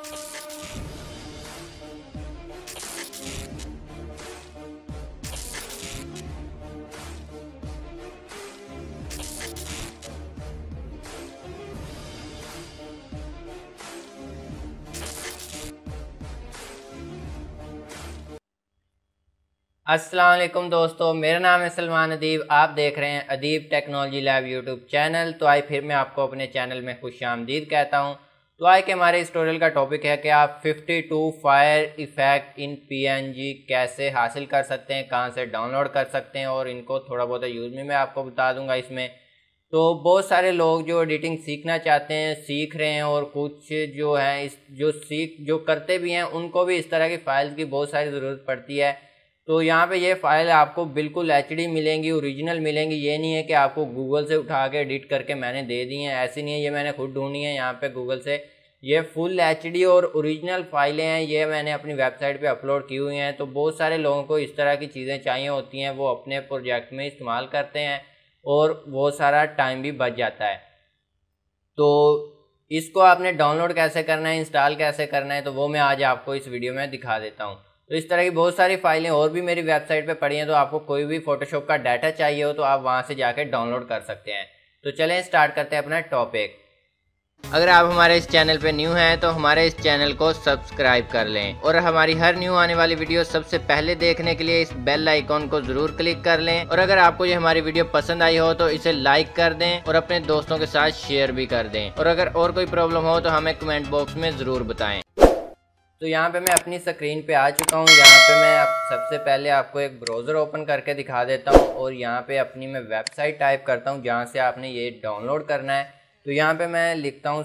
अस्सलाम वालेकुम दोस्तों, मेरा नाम है सलमान अदीब। आप देख रहे हैं Adeeb technology lab YouTube channel. तो आए फिर मैं आपको अपने चैनल में खुशामदीद कहता हूं। तो आए कि हमारे इस ट्यूटोरियल का टॉपिक है कि आप 52 फायर इफ़ेक्ट इन पीएनजी कैसे हासिल कर सकते हैं, कहां से डाउनलोड कर सकते हैं, और इनको थोड़ा बहुत यूज़ में मैं आपको बता दूंगा। इसमें तो बहुत सारे लोग जो एडिटिंग सीखना चाहते हैं सीख रहे हैं, और कुछ जो है जो करते भी हैं उनको भी इस तरह की फ़ाइल्स की बहुत सारी ज़रूरत पड़ती है। तो यहाँ पे ये फ़ाइल आपको बिल्कुल एचडी मिलेंगी, ओरिजिनल मिलेंगी। ये नहीं है कि आपको गूगल से उठा के एडिट करके मैंने दे दी हैं, ऐसी नहीं है। ये मैंने खुद ढूंढी है यहाँ पे गूगल से। ये फुल एचडी और ओरिजिनल फाइलें हैं, ये मैंने अपनी वेबसाइट पे अपलोड की हुई हैं। तो बहुत सारे लोगों को इस तरह की चीज़ें चाहिए होती हैं, वो अपने प्रोजेक्ट में इस्तेमाल करते हैं और बहुत सारा टाइम भी बच जाता है। तो इसको आपने डाउनलोड कैसे करना है, इंस्टॉल कैसे करना है, तो वो मैं आज आपको इस वीडियो में दिखा देता हूँ। तो इस तरह की बहुत सारी फाइलें और भी मेरी वेबसाइट पे पड़ी हैं। तो आपको कोई भी फोटोशॉप का डाटा चाहिए हो तो आप वहाँ से जाकर डाउनलोड कर सकते हैं। तो चलें स्टार्ट करते हैं अपना टॉपिक। अगर आप हमारे इस चैनल पे न्यू हैं तो हमारे इस चैनल को सब्सक्राइब कर लें, और हमारी हर न्यू आने वाली वीडियो सबसे पहले देखने के लिए इस बेल आइकॉन को जरूर क्लिक कर लें। और अगर आपको ये हमारी वीडियो पसंद आई हो तो इसे लाइक कर दें और अपने दोस्तों के साथ शेयर भी कर दें। और अगर और कोई प्रॉब्लम हो तो हमें कमेंट बॉक्स में ज़रूर बताएं। तो यहाँ पे मैं अपनी स्क्रीन पे आ चुका हूँ। यहाँ पे मैं सबसे पहले आपको एक ब्राउज़र ओपन करके दिखा देता हूँ, और यहाँ पे अपनी मैं वेबसाइट टाइप करता हूँ जहाँ से आपने ये डाउनलोड करना है। तो यहाँ पे मैं लिखता हूँ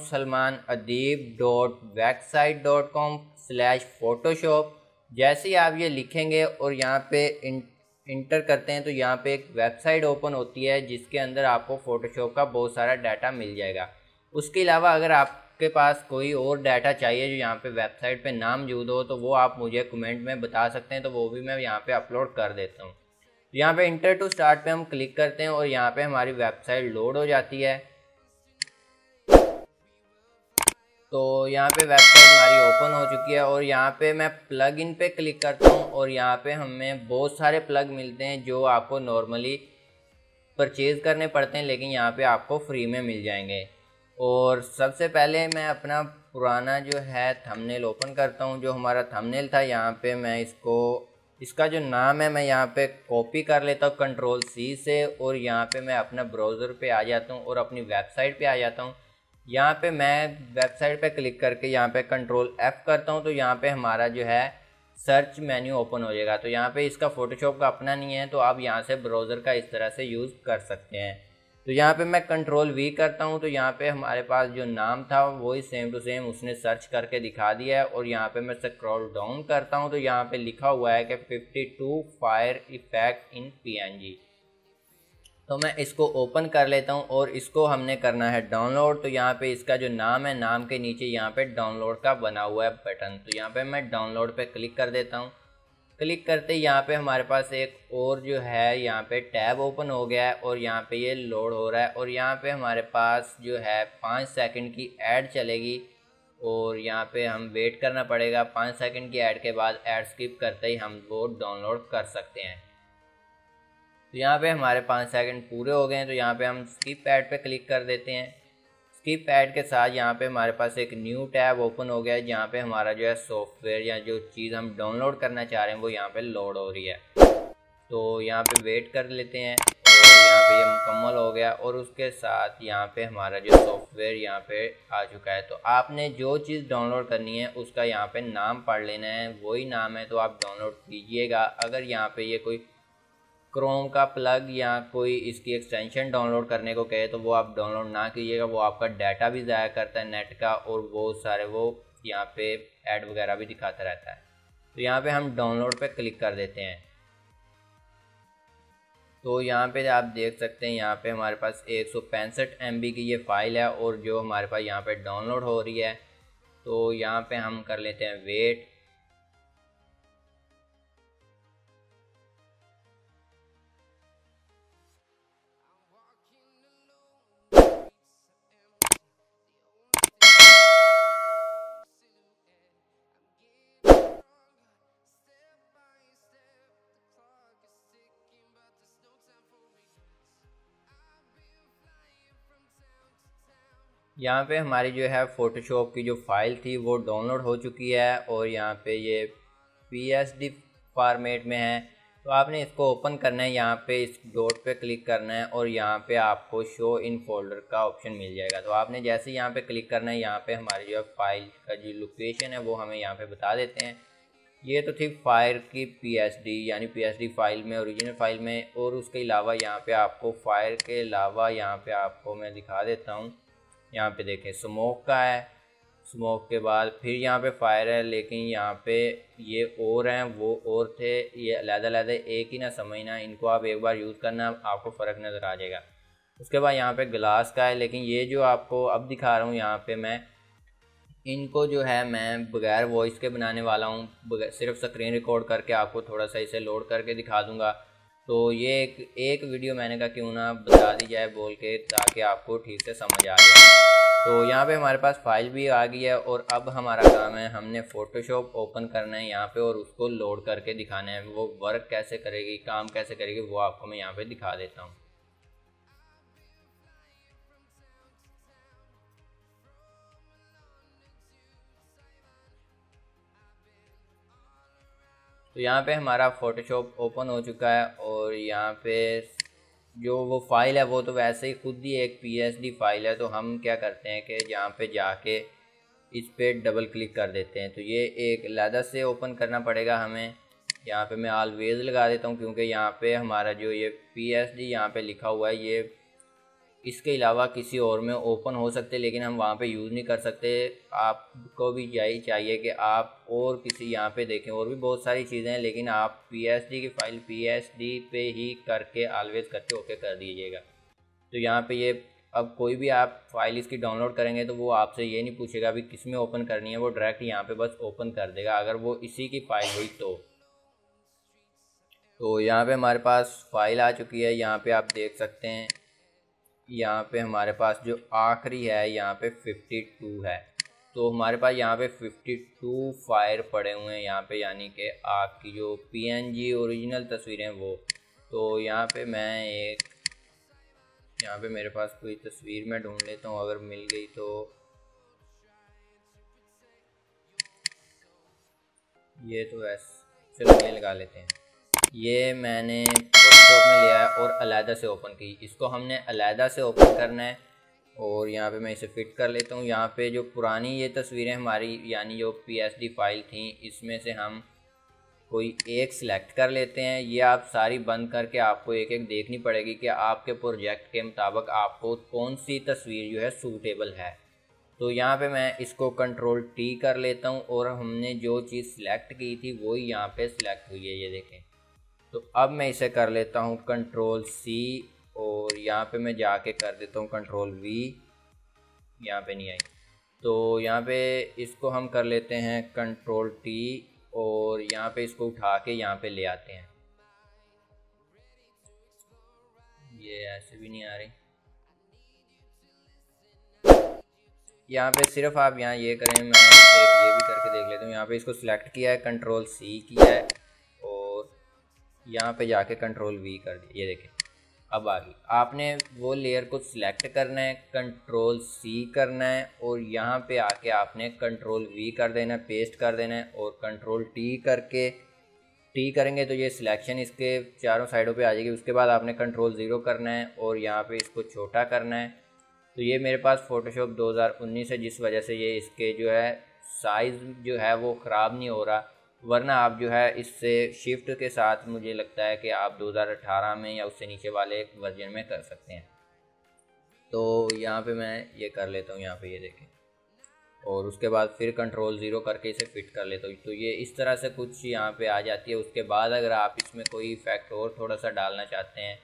salmanadib.wexsite.com/photoshop। जैसे ही आप ये लिखेंगे और यहाँ पे इंटर करते हैं तो यहाँ पे एक वेबसाइट ओपन होती है जिसके अंदर आपको फ़ोटोशॉप का बहुत सारा डाटा मिल जाएगा। उसके अलावा अगर आपके पास कोई और डाटा चाहिए जो यहाँ पे वेबसाइट पे नाम मौजूद हो तो वो आप मुझे कमेंट में बता सकते हैं, तो वो भी मैं यहाँ पे अपलोड कर देता हूँ। तो यहाँ पे इंटर टू स्टार्ट पे हम क्लिक करते हैं और यहाँ पे हमारी वेबसाइट लोड हो जाती है। तो यहाँ पे वेबसाइट हमारी ओपन हो चुकी है, और यहाँ पे मैं प्लग इन पे क्लिक करता हूँ, और यहाँ पे हमें बहुत सारे प्लग मिलते हैं जो आपको नॉर्मली परचेज़ करने पड़ते हैं, लेकिन यहाँ पे आपको फ्री में मिल जाएंगे। और सबसे पहले मैं अपना पुराना जो है थंबनेल ओपन करता हूँ। जो हमारा थंबनेल था यहाँ पे मैं इसका जो नाम है मैं यहाँ पे कॉपी कर लेता हूँ Ctrl+C से, और यहाँ पे मैं अपना ब्राउज़र पे आ जाता हूँ और अपनी वेबसाइट पे आ जाता हूँ। यहाँ पे मैं वेबसाइट पे क्लिक करके यहाँ पे Ctrl+F करता हूँ, तो यहाँ पे हमारा जो है सर्च मेन्यू ओपन हो जाएगा। तो यहाँ पे इसका फ़ोटोशॉप का अपना नहीं है, तो आप यहाँ से ब्राउज़र का इस तरह से यूज़ कर सकते हैं। तो यहाँ पे मैं Ctrl+V करता हूँ, तो यहाँ पे हमारे पास जो नाम था वही सेम टू सेम उसने सर्च करके दिखा दिया है। और यहाँ पे मैं स्क्रॉल डाउन करता हूँ तो यहाँ पे लिखा हुआ है कि 52 फायर इफ़ेक्ट इन PNG। तो मैं इसको ओपन कर लेता हूँ और इसको हमने करना है डाउनलोड। तो यहाँ पे इसका जो नाम है, नाम के नीचे यहाँ पे डाउनलोड का बना हुआ है बटन, तो यहाँ पे मैं डाउनलोड पे क्लिक कर देता हूँ। क्लिक करते ही यहाँ पे हमारे पास एक और जो है यहाँ पे टैब ओपन हो गया है, और यहाँ पे ये लोड हो रहा है। और यहाँ पे हमारे पास जो है 5 सेकंड की ऐड चलेगी, और यहाँ पे हम वेट करना पड़ेगा। 5 सेकंड की ऐड के बाद ऐड स्किप करते ही हम वो डाउनलोड कर सकते हैं। तो यहाँ पे हमारे 5 सेकंड पूरे हो गए हैं, तो यहाँ पे हम स्किप ऐड पे क्लिक कर देते हैं। स्किप ऐड के साथ यहाँ पे हमारे पास एक न्यू टैब ओपन हो गया है जहाँ पे हमारा जो है सॉफ्टवेयर या जो चीज़ हम डाउनलोड करना चाह रहे हैं वो यहाँ पे लोड हो रही है। तो यहाँ पे वेट कर लेते हैं, और यहाँ पे ये मुकम्मल हो गया, और उसके साथ यहाँ पे हमारा जो सॉफ्टवेयर यहाँ पे आ चुका है। तो आपने जो चीज़ डाउनलोड करनी है उसका यहाँ पे नाम पढ़ लेना है, वही नाम है तो आप डाउनलोड कीजिएगा। अगर यहाँ पे ये कोई क्रोम का प्लग या कोई इसकी एक्सटेंशन डाउनलोड करने को कहे तो वो आप डाउनलोड ना कीजिएगा, वो आपका डाटा भी ज़ाया करता है नेट का, और बहुत सारे वो यहाँ पे ऐड वगैरह भी दिखाता रहता है। तो यहाँ पे हम डाउनलोड पे क्लिक कर देते हैं। तो यहाँ पे आप देख सकते हैं यहाँ पे हमारे पास 165 MB की ये फ़ाइल है, और जो हमारे पास यहाँ पे डाउनलोड हो रही है। तो यहाँ पे हम कर लेते हैं वेट। यहाँ पे हमारी जो है फ़ोटोशॉप की जो फ़ाइल थी वो डाउनलोड हो चुकी है और यहाँ पे ये PSD फॉर्मेट में है। तो आपने इसको ओपन करना है, यहाँ पे इस डॉट पे क्लिक करना है और यहाँ पे आपको शो इन फोल्डर का ऑप्शन मिल जाएगा। तो आपने जैसे यहाँ पे क्लिक करना है, यहाँ पे हमारी जो फाइल का जो लोकेशन है वो हमें यहाँ पे बता देते हैं। ये तो थी फायर की PSD यानी PSD फाइल में, ओरिजिनल फाइल में। और उसके अलावा यहाँ पे आपको फायर के अलावा यहाँ पे आपको मैं दिखा देता हूँ। यहाँ पे देखें स्मोक का है, स्मोक के बाद फिर यहाँ पे फायर है, लेकिन यहाँ पे ये और हैं वो और थे, ये अलग-अलग एक ही ना समझना, इनको आप एक बार यूज़ करना आपको फ़र्क नज़र आ जाएगा। उसके बाद यहाँ पे ग्लास का है, लेकिन ये जो आपको अब दिखा रहा हूँ यहाँ पे मैं इनको जो है मैं बगैर वॉइस के बनाने वाला हूँ, सिर्फ स्क्रीन रिकॉर्ड करके आपको थोड़ा सा इसे लोड करके दिखा दूँगा। तो ये एक वीडियो मैंने कहा क्यों ना बता दी जाए बोल के, ताकि आपको ठीक से समझ आ जाए। तो यहाँ पे हमारे पास फाइल भी आ गई है और अब हमारा काम है, हमने फ़ोटोशॉप ओपन करना है यहाँ पे और उसको लोड करके दिखाना है। वो वर्क कैसे करेगी, काम कैसे करेगी, वो आपको मैं यहाँ पे दिखा देता हूँ। तो यहाँ पे हमारा फ़ोटोशॉप ओपन हो चुका है और यहाँ पे जो वो फाइल है वो तो वैसे ही खुद ही एक PSD फाइल है। तो हम क्या करते हैं कि यहाँ पे जाके इस पे डबल क्लिक कर देते हैं। तो ये एक अलग से ओपन करना पड़ेगा हमें। यहाँ पे मैं ऑलवेज लगा देता हूँ क्योंकि यहाँ पे हमारा जो ये PSD यहाँ पे लिखा हुआ है ये इसके अलावा किसी और में ओपन हो सकते, लेकिन हम वहाँ पे यूज़ नहीं कर सकते। आपको भी यही चाहिए कि आप और किसी यहाँ पे देखें, और भी बहुत सारी चीज़ें हैं, लेकिन आप PSD की फ़ाइल PSD पे ही करके ऑलवेज करके ओके कर दीजिएगा। तो यहाँ पे ये अब कोई भी आप फाइल इसकी डाउनलोड करेंगे तो वो आपसे ये नहीं पूछेगा अभी किस में ओपन करनी है, वो डायरेक्ट यहाँ पे बस ओपन कर देगा अगर वो इसी की फ़ाइल हुई तो यहाँ पे हमारे पास फ़ाइल आ चुकी है। यहाँ पे आप देख सकते हैं, यहाँ पे हमारे पास जो आखिरी है यहाँ पे 52 है। तो हमारे पास यहाँ पे 52 फायर पड़े हुए हैं यहाँ पे, यानी कि आपकी जो PNG ओरिजिनल तस्वीरें वो। तो यहाँ पे मैं यहाँ पे मेरे पास कोई तस्वीर मैं ढूंढ लेता हूँ, अगर मिल गई तो ये तो वैसे चलो ये लगा लेते हैं। ये मैंने फोटोशॉप में लिया है और अलहदा से ओपन की, इसको हमने अलहदा से ओपन करना है और यहाँ पे मैं इसे फिट कर लेता हूँ। यहाँ पे जो पुरानी ये तस्वीरें हमारी यानी जो PSD फाइल थी इसमें से हम कोई एक सिलेक्ट कर लेते हैं। ये आप सारी बंद करके आपको एक एक देखनी पड़ेगी कि आपके प्रोजेक्ट के मुताबिक आपको कौन सी तस्वीर जो है सूटेबल है। तो यहाँ पे मैं इसको Ctrl+T कर लेता हूँ और हमने जो चीज़ सिलेक्ट की थी वही यहाँ पे सिलेक्ट हुई है, ये देखें। तो अब मैं इसे कर लेता हूँ Ctrl+C और यहाँ पे मैं जाके कर देता हूँ Ctrl+V, यहाँ पे नहीं आई। तो यहाँ पे इसको हम कर लेते हैं Ctrl+T और यहाँ पे इसको उठा के यहाँ पे ले आते हैं। ये ऐसे भी नहीं आ रही। यहाँ पे सिर्फ आप यहाँ ये करें, मैं एक ये भी करके देख लेता हूँ। यहाँ पे इसको सिलेक्ट किया है, Ctrl+C किया है और यहाँ पे जाके Ctrl+V कर दिया, ये देखें अब आ गई। आपने वो लेयर को सिलेक्ट करना है, Ctrl+C करना है और यहाँ पे आके आपने Ctrl+V कर देना है, पेस्ट कर देना है और Ctrl+T करके टी करेंगे तो ये सिलेक्शन इसके चारों साइडों पे आ जाएगी। उसके बाद आपने Ctrl+0 करना है और यहाँ पे इसको छोटा करना है। तो ये मेरे पास फ़ोटोशॉप 2019 है, जिस वजह से ये इसके जो है साइज़ जो है वो ख़राब नहीं हो रहा, वरना आप जो है इससे शिफ्ट के साथ मुझे लगता है कि आप 2018 में या उससे नीचे वाले वर्जन में कर सकते हैं। तो यहाँ पे मैं ये कर लेता हूँ, यहाँ पे ये देखें, और उसके बाद फिर Ctrl+0 करके इसे फिट कर लेता हूँ। तो ये इस तरह से कुछ यहाँ पे आ जाती है। उसके बाद अगर आप इसमें कोई इफ़ेक्ट और थोड़ा सा डालना चाहते हैं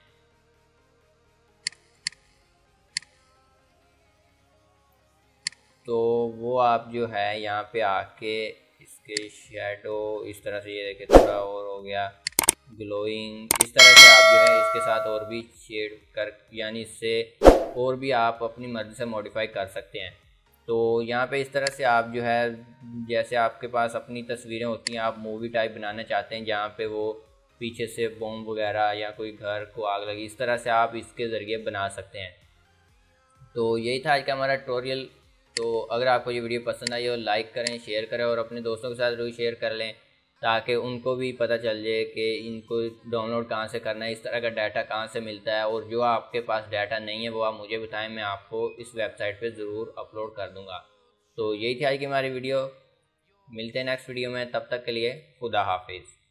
तो वो आप जो है यहाँ पे आके इसके शेडो इस तरह से, ये देखें थोड़ा और हो गया ग्लोइंग, इस तरह से आप जो है इसके साथ और भी शेड कर यानी इससे और भी आप अपनी मर्ज़ी से मॉडिफाई कर सकते हैं। तो यहाँ पे इस तरह से आप जो है जैसे आपके पास अपनी तस्वीरें होती हैं, आप मूवी टाइप बनाना चाहते हैं जहाँ पे वो पीछे से बॉम्ब वगैरह या कोई घर को आग लगी, इस तरह से आप इसके ज़रिए बना सकते हैं। तो यही था आज का हमारा ट्यूटोरियल। तो अगर आपको ये वीडियो पसंद आई हो लाइक करें, शेयर करें और अपने दोस्तों के साथ जरूर शेयर कर लें ताकि उनको भी पता चल जाए कि इनको डाउनलोड कहाँ से करना है, इस तरह का डाटा कहाँ से मिलता है। और जो आपके पास डाटा नहीं है वो आप मुझे बताएं, मैं आपको इस वेबसाइट पे ज़रूर अपलोड कर दूँगा। तो यही थी आज की हमारी वीडियो, मिलते हैं नेक्स्ट वीडियो में, तब तक के लिए खुदा हाफिज़।